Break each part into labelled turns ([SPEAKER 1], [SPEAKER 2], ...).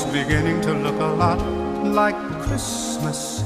[SPEAKER 1] beginning to look a lot like Christmas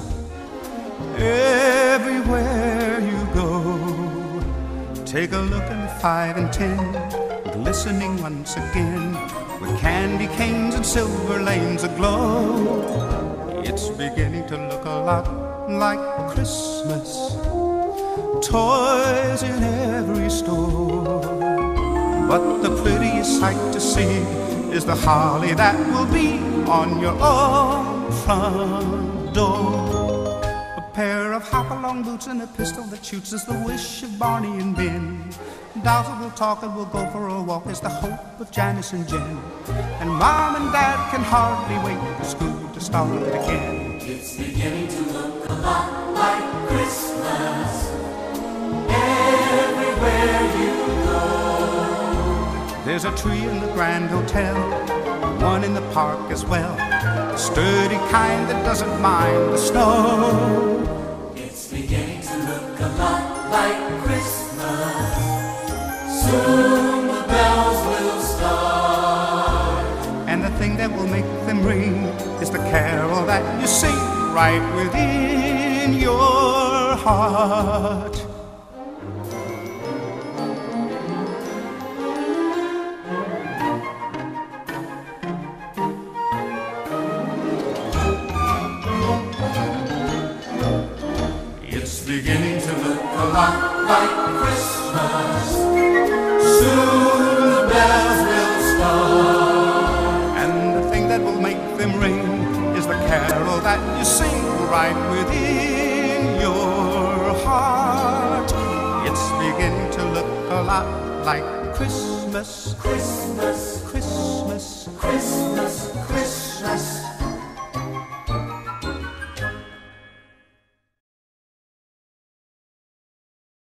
[SPEAKER 1] everywhere you go. Take a look in the 5 and 10, glistening once again, with candy canes and silver lanes aglow. It's beginning to look a lot like Christmas, toys in every store. But the prettiest sight to see is the holly that will be on your own front door. A pair of hop-along boots and a pistol that shoots is the wish of Barney and Ben. Dolls that will talk and will go for a walk is the hope of Janice and Jen. And Mom and Dad can hardly wait for school to start again.
[SPEAKER 2] It's beginning to look a lot like Christmas everywhere you go.
[SPEAKER 1] There's a tree in the Grand Hotel, one in the park as well, a sturdy kind that doesn't mind the snow.
[SPEAKER 2] It's beginning to look a lot like Christmas. Soon the bells will start,
[SPEAKER 1] and the thing that will make them ring is the carol that you sing right within your heart. It's beginning to look a lot like Christmas. Soon the bells will start, and the thing that will make them ring is the carol that you sing right within your heart. It's beginning to look a lot like Christmas,
[SPEAKER 2] Christmas,
[SPEAKER 1] Christmas,